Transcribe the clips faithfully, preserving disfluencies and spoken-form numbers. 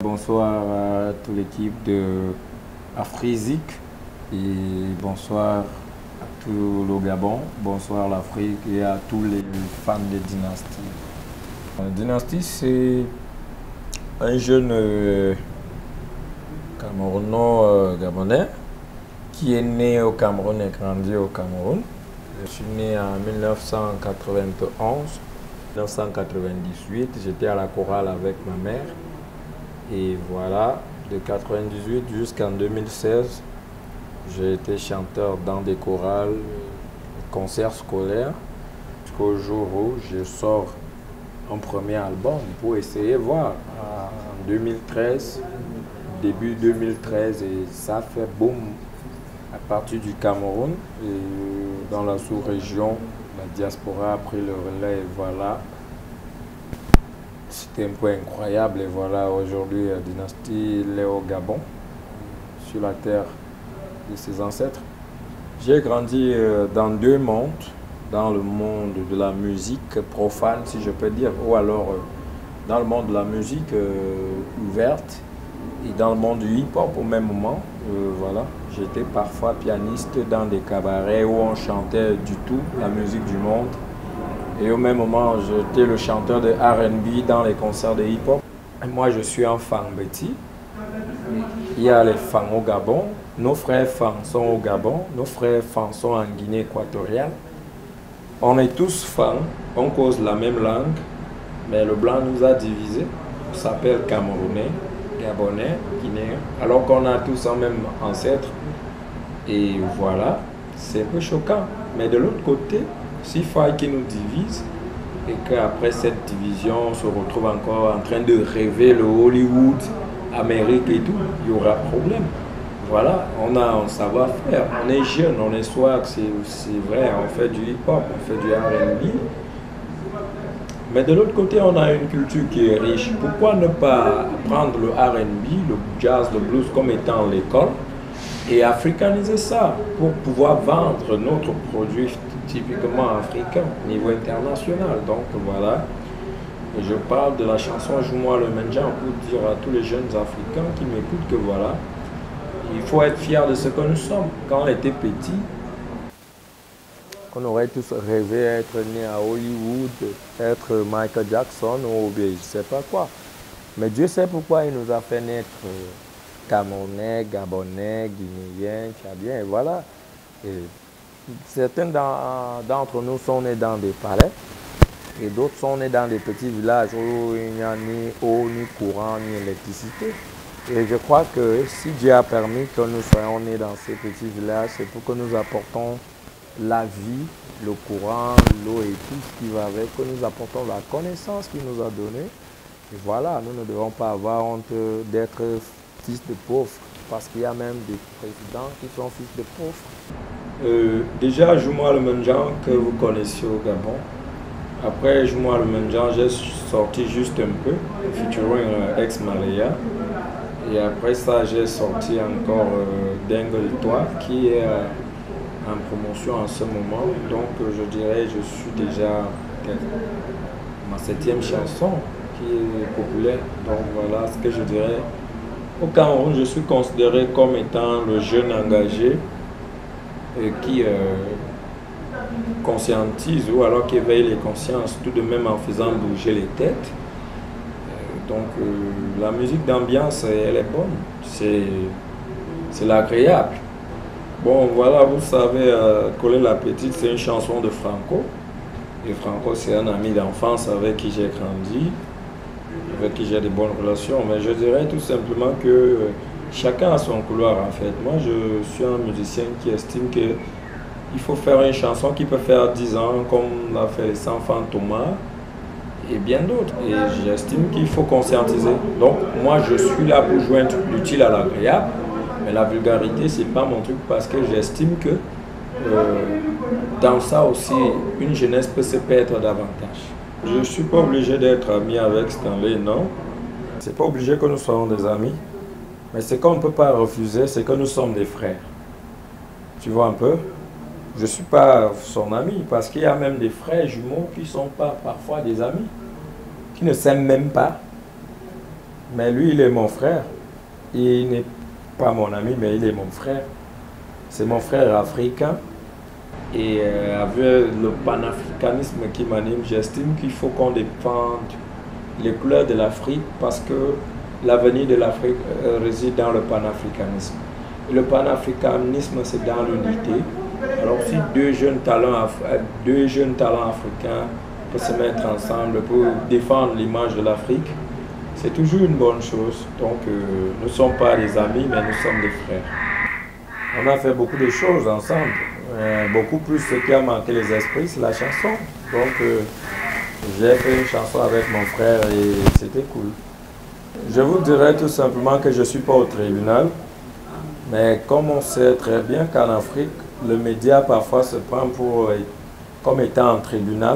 Bonsoir à toute l'équipe de Afrizik et bonsoir à tout le Gabon, bonsoir l'Afrique et à tous les fans de Dynasty. Dynasty, c'est un jeune euh, Camerouno-Gabonais qui est né au Cameroun et grandi au Cameroun. Je suis né en mille neuf cent quatre-vingt-onze. mille neuf cent quatre-vingt-dix-huit, j'étais à la chorale avec ma mère. Et voilà, de mille neuf cent quatre-vingt-dix-huit jusqu'en deux mille seize, j'ai été chanteur dans des chorales, concerts scolaires, jusqu'au jour où je sors un premier album pour essayer de voir. En deux mille treize, début deux mille treize, et ça fait boum à partir du Cameroun. Et dans la sous-région, la diaspora a pris le relais et voilà. C'était un point incroyable et voilà, aujourd'hui, Dynasty est au Gabon, sur la terre de ses ancêtres. J'ai grandi dans deux mondes, dans le monde de la musique profane, si je peux dire, ou alors dans le monde de la musique ouverte et dans le monde du hip-hop au même moment. Euh, voilà, j'étais parfois pianiste dans des cabarets où on chantait du tout, la musique du monde. Et au même moment, j'étais le chanteur de R and B dans les concerts de hip-hop. Moi, je suis un fan Betty. Il y a les fans au Gabon. Nos frères fans sont au Gabon. Nos frères fans sont en Guinée équatoriale. On est tous fans. On cause la même langue. Mais le blanc nous a divisés. On s'appelle Camerounais, Gabonais, Guinéens. Alors qu'on a tous un même ancêtre. Et voilà, c'est un peu choquant. Mais de l'autre côté, s'il faille qui nous divise et qu'après cette division on se retrouve encore en train de rêver le Hollywood, Amérique et tout, il y aura problème. Voilà, on a un savoir-faire, on est jeune, on est swag, c'est vrai, on fait du hip-hop, on fait du R and B. Mais de l'autre côté, on a une culture qui est riche. Pourquoi ne pas prendre le R and B, le jazz, le blues comme étant l'école et africaniser ça pour pouvoir vendre notre produit typiquement africain au niveau international. Donc voilà, et je parle de la chanson Joue-moi le Menjan pour dire à tous les jeunes africains qui m'écoutent que voilà, il faut être fier de ce que nous sommes. Quand on était petit, on aurait tous rêvé d'être né à Hollywood, être Michael Jackson ou bien je ne sais pas quoi. Mais Dieu sait pourquoi il nous a fait naître Camerounais, Gabonais, Guinéens, Tchadiens, et voilà. Et certains d'entre nous sont nés dans des palais et d'autres sont nés dans des petits villages où il n'y a ni eau, ni courant, ni électricité. Et je crois que si Dieu a permis que nous soyons nés dans ces petits villages, c'est pour que nous apportons la vie, le courant, l'eau et tout ce qui va avec, que nous apportons la connaissance qu'il nous a donnée. Et voilà, nous ne devons pas avoir honte d'être fils de pauvres, parce qu'il y a même des présidents qui sont fils de pauvres. Euh, déjà, Joue-moi le Menjan que vous connaissez au Gabon. Après Joue-moi le Menjan, j'ai sorti juste un peu, featuring euh, ex-Malaya. Et après ça, j'ai sorti encore euh, Dingle-toi, qui est euh, en promotion en ce moment. Donc, euh, je dirais, je suis déjà ma septième chanson qui est populaire. Donc, voilà ce que je dirais. Au Cameroun, je suis considéré comme étant le jeune engagé et qui euh, conscientise ou alors qui éveille les consciences tout de même en faisant bouger les têtes. Euh, donc euh, la musique d'ambiance, elle est bonne, c'est l'agréable. Bon voilà, vous savez, euh, Coller la Petite, c'est une chanson de Franco. Et Franco, c'est un ami d'enfance avec qui j'ai grandi, avec qui j'ai de bonnes relations, mais je dirais tout simplement que euh, chacun a son couloir en fait. Moi je suis un musicien qui estime que il faut faire une chanson qui peut faire dix ans comme l'a fait les enfants Thomas et bien d'autres. Et j'estime qu'il faut conscientiser. Donc moi je suis là pour joindre l'utile à l'agréable, mais la vulgarité c'est pas mon truc parce que j'estime que euh, dans ça aussi une jeunesse peut se perdre davantage. Je ne suis pas obligé d'être ami avec Stanley, non. C'est pas obligé que nous soyons des amis. Mais ce qu'on ne peut pas refuser, c'est que nous sommes des frères. Tu vois un peu? Je ne suis pas son ami, parce qu'il y a même des frères jumeaux qui ne sont pas parfois des amis, qui ne s'aiment même pas. Mais lui, il est mon frère. Il n'est pas mon ami, mais il est mon frère. C'est mon frère africain. Et euh, avec le panafricanisme qui m'anime, j'estime qu'il faut qu'on défende les couleurs de l'Afrique parce que l'avenir de l'Afrique euh, réside dans le panafricanisme. Et le panafricanisme, c'est dans l'unité. Alors si deux jeunes talents, deux jeunes talents africains peuvent se mettre ensemble pour défendre l'image de l'Afrique, c'est toujours une bonne chose. Donc euh, nous ne sommes pas des amis, mais nous sommes des frères. On a fait beaucoup de choses ensemble. Euh, beaucoup plus ce qui a marqué les esprits, c'est la chanson. Donc euh, j'ai fait une chanson avec mon frère et c'était cool. Je vous dirais tout simplement que je ne suis pas au tribunal, mais comme on sait très bien qu'en Afrique, le média parfois se prend pour, comme étant en tribunal.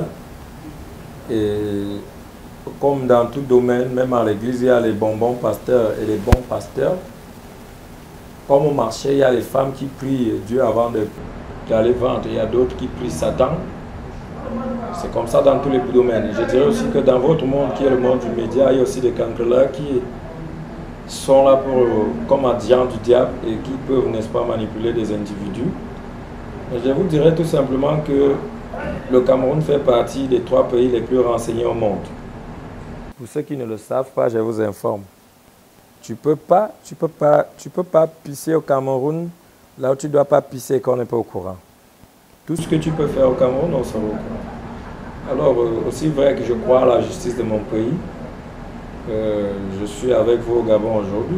Et comme dans tout domaine, même à l'église, il y a les bonbons pasteurs et les bons pasteurs. Comme au marché, il y a les femmes qui prient Dieu avant d'aller vendre. Il y a d'autres qui prient Satan. C'est comme ça dans tous les domaines. Je dirais aussi que dans votre monde, qui est le monde du média, il y a aussi des cancreleurs qui sont là pour, comme agents du diable et qui peuvent, n'est-ce pas, manipuler des individus. Mais je vous dirais tout simplement que le Cameroun fait partie des trois pays les plus renseignés au monde. Pour ceux qui ne le savent pas, je vous informe. Tu peux pas, tu peux pas, tu peux pas pisser au Cameroun là où tu ne dois pas pisser quand on n'est pas au courant. Tout ce que tu peux faire au Cameroun, on sera au courant. Alors, aussi vrai que je crois à la justice de mon pays, euh, je suis avec vous au Gabon aujourd'hui.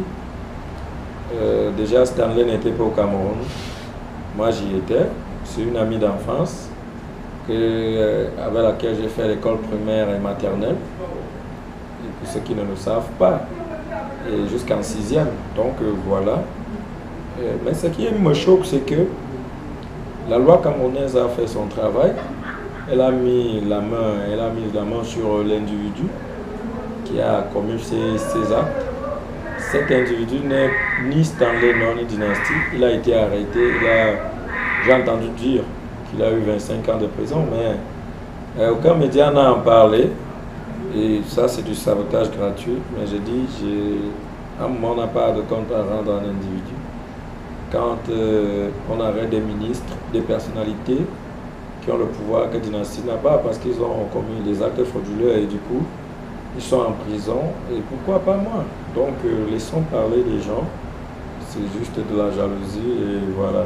Euh, déjà, Stanley n'était pas au Cameroun. Moi, j'y étais. C'est une amie d'enfance euh, avec laquelle j'ai fait l'école primaire et maternelle. Et pour ceux qui ne le savent pas, jusqu'en sixième. Donc euh, voilà. Euh, mais ce qui me choque, c'est que la loi camerounaise a fait son travail. Elle a mis la main, elle a mis la main sur l'individu qui a commis ces, ces actes. Cet individu n'est ni Stanley, ni Dynasty. Il a été arrêté. J'ai entendu dire qu'il a eu vingt-cinq ans de prison, mais euh, aucun média n'a en parlé. Et ça, c'est du sabotage gratuit. Mais je dis, à un moment, on n'a pas de compte à rendre à un individu. Quand euh, on arrête des ministres, des personnalités qui ont le pouvoir que Dynasty n'a pas parce qu'ils ont commis des actes frauduleux et du coup, ils sont en prison. Et pourquoi pas moi? Donc, euh, laissons parler les gens. C'est juste de la jalousie et voilà.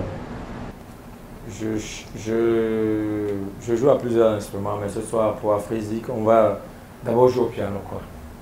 Je, je, je joue à plusieurs instruments, mais ce soir, pour Afrizik, on va d'abord jouer au piano, quoi.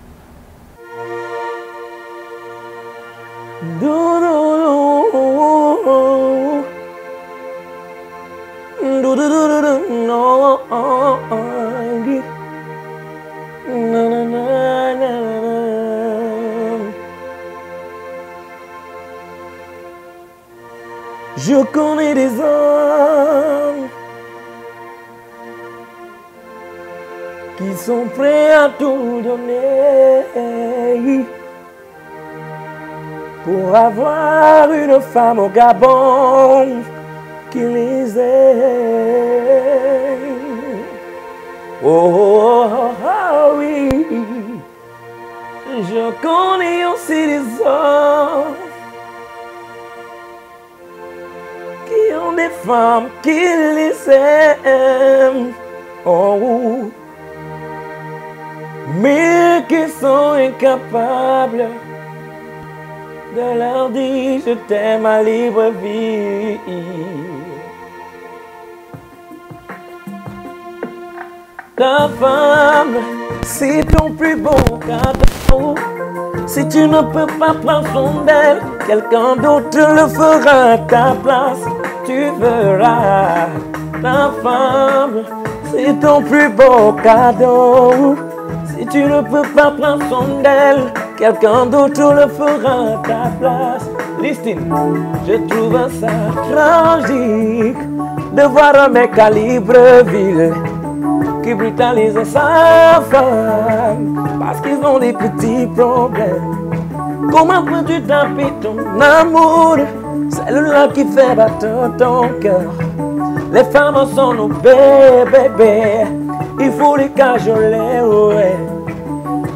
Je connais des hommes qui sont prêts à tout donner pour avoir une femme au Gabon qui les aime. Oh, oh, oh, oh oui, je connais aussi des hommes qui ont des femmes qui les aiment, oh, mais qui sont incapables de leur dire je t'aime à libre vie. Ta femme, c'est ton plus beau cadeau. Si tu ne peux pas prendre soin d'elle, quelqu'un d'autre le fera à ta place. Tu verras, ta femme, c'est ton plus beau cadeau. Si tu ne peux pas prendre soin d'elle, quelqu'un d'autre le fera à ta place. Listen, je trouve ça tragique de voir un mec à Libreville qui brutalise sa femme parce qu'ils ont des petits problèmes. Comment peux-tu taper ton amour, celle-là qui fait battre ton cœur? Les femmes sont nos bébés, il faut les cajoler, ouais.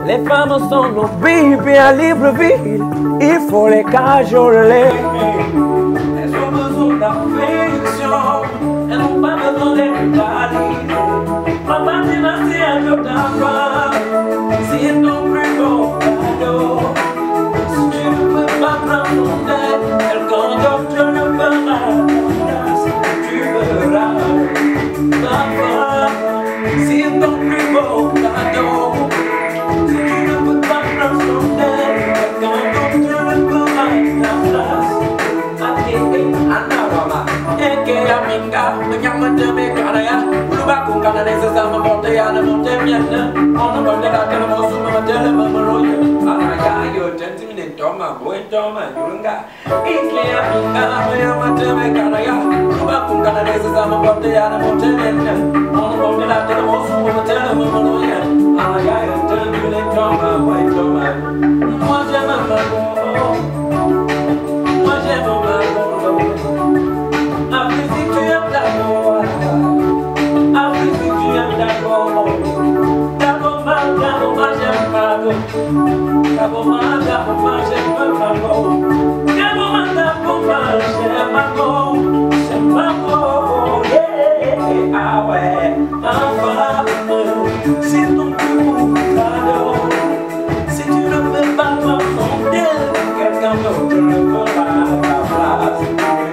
Les femmes sont nos bébés à Libreville, il faut les cajoler. Elles ont besoin d'affection, elles n'ont pas besoin d'être valides. Papa dynastie à deux d'enfants, c'est ton plus beau cadeau. Si tu ne peux pas prendre ton aide, quelqu'un d'autre le fera. Tu verras, papa, c'est ton plus beau cadeau. Si tu ne peux pas prendre ton aide, quelqu'un d'autre le fera ta place. Anawama, eke aminga, nyamante me karaya, luba kungana nese sama monte ya na monte miana, ona monte la kana mosu mama tele mama roya, anaya yo tenti mine toma, boy toma, yunga, eke aminga, nyamante me karaya, luba kungana nese sama monte ya na monte miana, ona monte la kana mosu mama tele mama roya, anaya yo tenti mine toma, boy toma, moi j'aime ma go. Moi j'aime ma go. Après si tu aimes d'abord, après si tu aimes d'abord, d'abord ma, d'abord ma j'aime ma go. D'abord ma, d'abord ma j'aime ma go. D'abord ma, d'abord ma j'aime ma go. J'aime ma go, yeah, ah ouais. Enfin, c'est ton plus beau cadeau. Si tu ne peux pas prendre ton d'elle, quelqu'un d'autre le fera à ta place.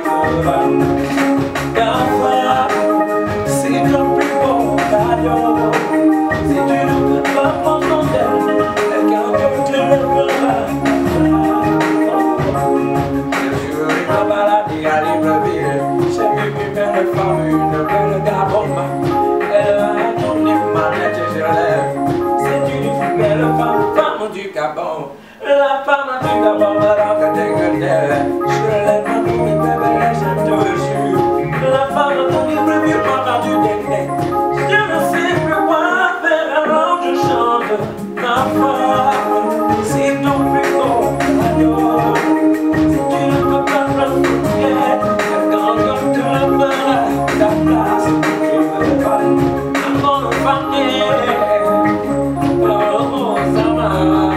D'enfant, c'est ton plus beau cadeau. Si tu ne peux pas prendre ton d'elle, quelqu'un d'autre le fera à ta place. Je veux me balader à Libreville, j'ai vu une belle femme, une belle gabonne. Elle a tourné ma tête et je lève. C'est une belle femme, femme du Gabon. La femme du Gabon me rend dégueulasse. Je lève ma boue, bébé, je te jure. La femme du Libreville m'a rendu dégueulasse. Je ne sais plus quoi faire alors je chante. Ma femme, c'est ton plus beau cadeau. Si tu ne peux pas prendre ton pied, quelqu'un d'autre te le fera ta place. Je veux pas, I'm gonna find it. Oh, ça va.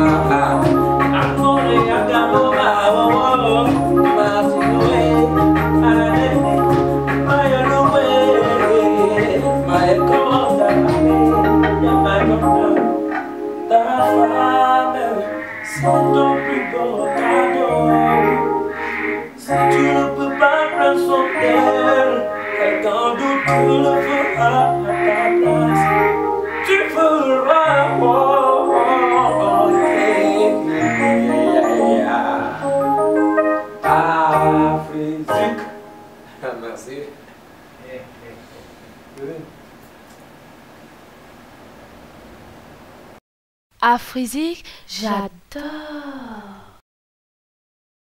C'est ton plus beau cadeau. Si tu ne peux pas prendre son cœur, quelqu'un d'autre le fera à ta place. Tu feras, oh, oh, yeah, yeah. Afrique. Merci. Afrique, j'adore.